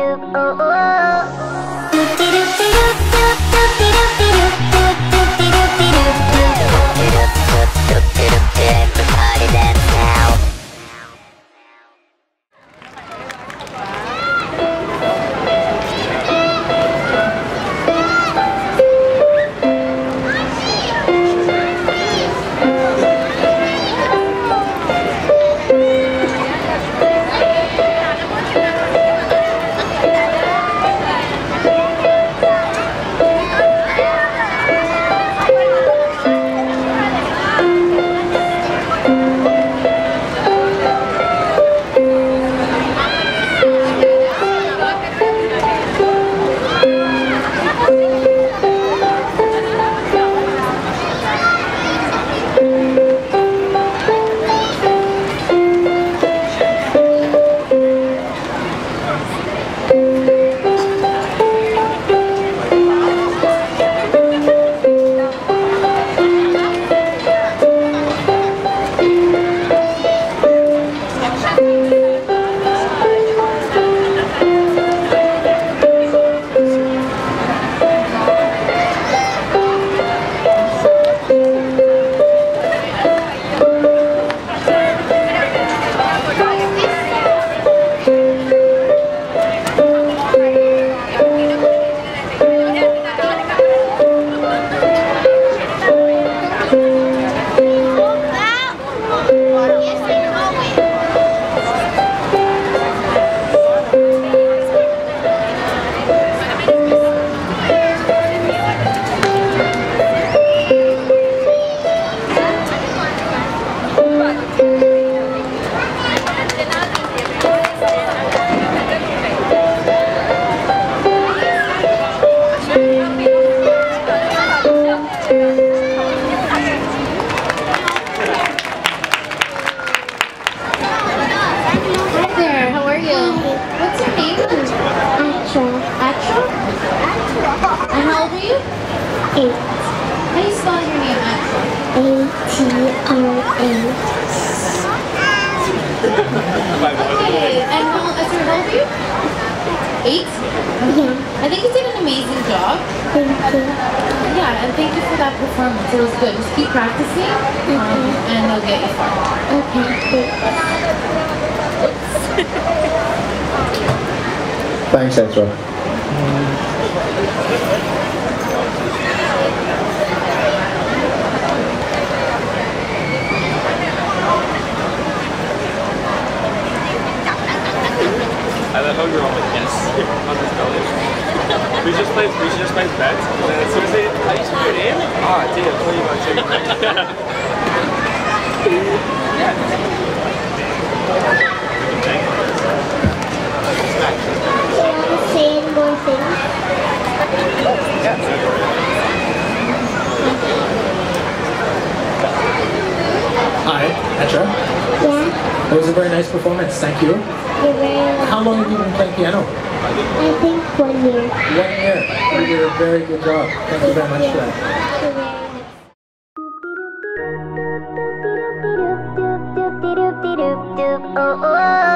Everybody dance now. Okay, and how old are you? 8? Yeah. I think you did an amazing job. Thank you. Yeah, and thank you for that performance. It was good. Just keep practicing, and it'll get you far. Okay, Thanks, Ezra. I love how you're all like, yes, on this building. We should just play bets, and then as soon as they, how do you say your name? Ah, damn, what are you about to say more things? Hi, Ezra. Yeah. It was a very nice performance, thank you. You're very welcome. How long have you been playing piano? I think 1 year. 1 year. You did a very good job. Thank you very much for that. Thank you very much.